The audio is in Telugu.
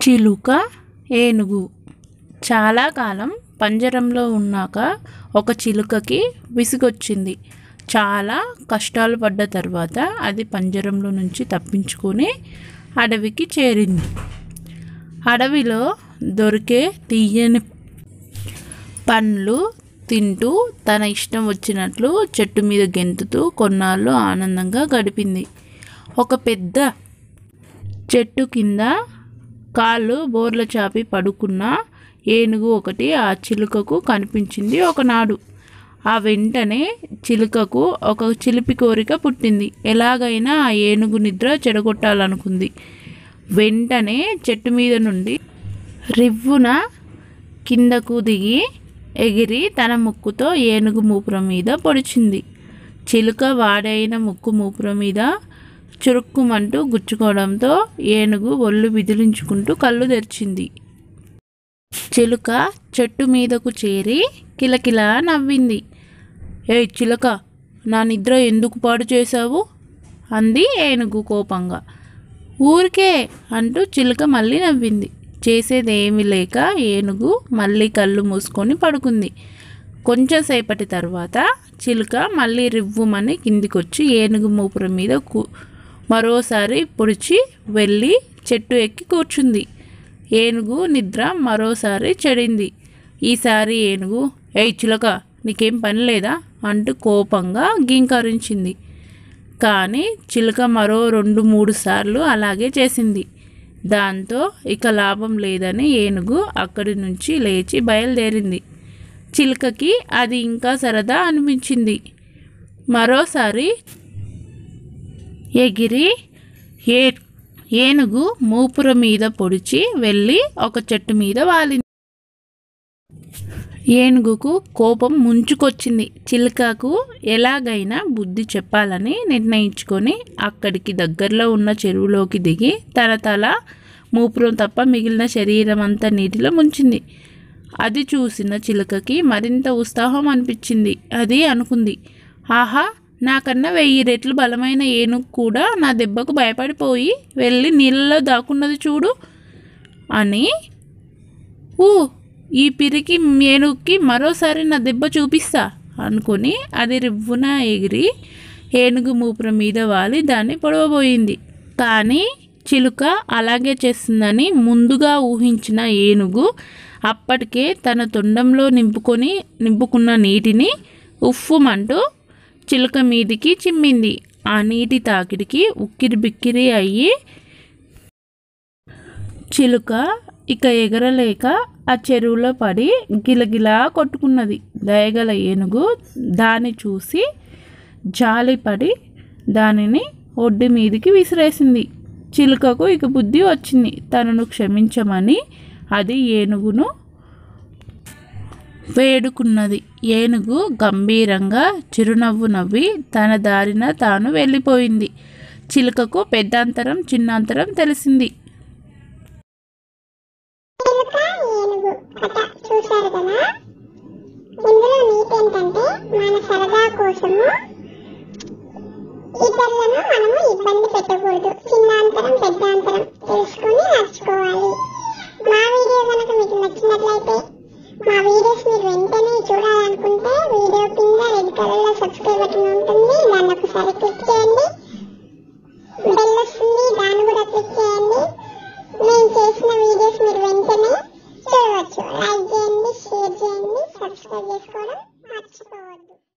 చిలుక ఏనుగు. చాలా కాలం పంజరంలో ఉన్నాక ఒక చిలుకకి విసుగొచ్చింది. చాలా కష్టాలు పడ్డ తర్వాత అది పంజరంలో నుంచి తప్పించుకొని అడవికి చేరింది. అడవిలో దొరికే తీయని పండ్లు తింటూ తన ఇష్టం వచ్చినట్లు చెట్టు మీద గెంతుతూ కొన్నాళ్ళు ఆనందంగా గడిపింది. ఒక పెద్ద చెట్టు కింద కాళ్ళు బోర్ల చాపి పడుకున్న ఏనుగు ఒకటి ఆ చిలుకకు కనిపించింది ఒకనాడు. ఆ వెంటనే చిలుకకు ఒక చిలిపి కోరిక పుట్టింది. ఎలాగైనా ఆ ఏనుగు నిద్ర చెడగొట్టాలనుకుంది. వెంటనే చెట్టు మీద నుండి రివ్వున కిందకు దిగి ఎగిరి తన ముక్కుతో ఏనుగు మూపురం మీద పొడిచింది. చిలుక వాడైన ముక్కు మూపురం మీద చురుక్కుమంటూ గుచ్చుకోవడంతో ఏనుగు ఒళ్ళు విదిలించుకుంటూ కళ్ళు తెరిచింది. చిలుక చెట్టు మీదకు చేరి కిలకిలా నవ్వింది. ఏ చిలుక, నా నిద్ర ఎందుకు పాడు చేశావు? అంది ఏనుగు కోపంగా. ఊరికే అంటూ చిలుక మళ్ళీ నవ్వింది. చేసేదేమీ లేక ఏనుగు మళ్ళీ కళ్ళు మూసుకొని పడుకుంది. కొంచెం సేపటి తర్వాత చిలుక మళ్ళీ రివ్వుమని కిందికొచ్చి ఏనుగు మూపురం మీద మరోసారి పొడిచి వెళ్ళి చెట్టు ఎక్కి కూర్చుంది. ఏనుగు నిద్ర మరోసారి చెడింది. ఈసారి ఏనుగు, ఏయ్ చిలుక, నీకేం పని లేదా అంటూ కోపంగా గీంకరించింది. కానీ చిలుక మరో 2-3 సార్లు అలాగే చేసింది. దాంతో ఇక లాభం లేదని ఏనుగు అక్కడి నుంచి లేచి బయలుదేరింది. చిలుకకి అది ఇంకా సరదా అనిపించింది. మరోసారి ఎగిరి ఏనుగు మూపుర మీద పొడిచి వెళ్ళి ఒక చెట్టు మీద వాలింది. ఏనుగుకు కోపం ముంచుకొచ్చింది. చిలుకకు ఎలాగైనా బుద్ధి చెప్పాలని నిర్ణయించుకొని అక్కడికి దగ్గరలో ఉన్న చెరువులోకి దిగి తన తల మూపురం తప్ప మిగిలిన శరీరం అంతా నీటిలో ముంచింది. అది చూసిన చిలుకకి మరింత ఉత్సాహం అనిపించింది. అది అనుకుంది, ఆహా, నాకన్నా 1000 రెట్లు బలమైన ఏనుగు కూడా నా దెబ్బకు భయపడిపోయి వెళ్ళి నీళ్ళలో దాక్కున్నది చూడు అని. ఈ పిరికి ఏనుగుకి మరోసారి నా దెబ్బ చూపిస్తా అనుకుని అది రివ్వున ఎగిరి ఏనుగు మూపురం మీద వాలి దాన్ని పొడవబోయింది. కానీ చిలుక అలాగే చేస్తుందని ముందుగా ఊహించిన ఏనుగు అప్పటికే తన తొండంలో నింపుకున్న నీటిని ఉఫ్ఫుమంటూ చిలుక మీదికి చిమ్మింది. ఆ నీటి తాకిడికి ఉక్కిరి బిక్కిరి అయ్యి చిలుక ఇక ఎగరలేక ఆ చెరువులో పడి గిలగిలా కొట్టుకున్నది. దయగల ఏనుగు దాన్ని చూసి జాలిపడి దానిని ఒడ్డు మీదికి విసిరేసింది. చిలుకకు ఇక బుద్ధి వచ్చింది. తనను క్షమించమని అది ఏనుగును వేడుకున్నది. ఏనుగు గంభీరంగా చిరునవ్వు నవ్వి తన దారిన తాను వెళ్ళిపోయింది. చిలుకకు పెద్దాంతరం చిన్నాంతరం తెలిసింది. చూశారు కదా, ఇందులో నీతేంటంటే మన సరదా కోసము ఇతరులను మనము ఇబ్బంది పెట్టకూడదు. చిన్నాంతరం పెద్దాంతరం తెలుసుకొని నడుచుకోవాలి. మా వీడియో కనుక మీకు నచ్చినట్లయితే మా వీడియోస్ మీరు వెంటనే చూడాలనుకుంటే వీడియో కింద రెడ్ కలర్ లో సబ్స్క్రైబ్ బటన్ ఉంటుంది. దాన్ని ఒకసారి క్లిక్ చేయండి. బెల్ వస్తుంది, దాన్ని కూడా క్లిక్ చేయండి. మేము చేసిన వీడియోస్ మీరు వెంటనే చూడవచ్చు. లైక్ చేయండి, షేర్ చేయండి, సబ్స్క్రైబ్ చేసుకోవడం మర్చిపోవద్దు.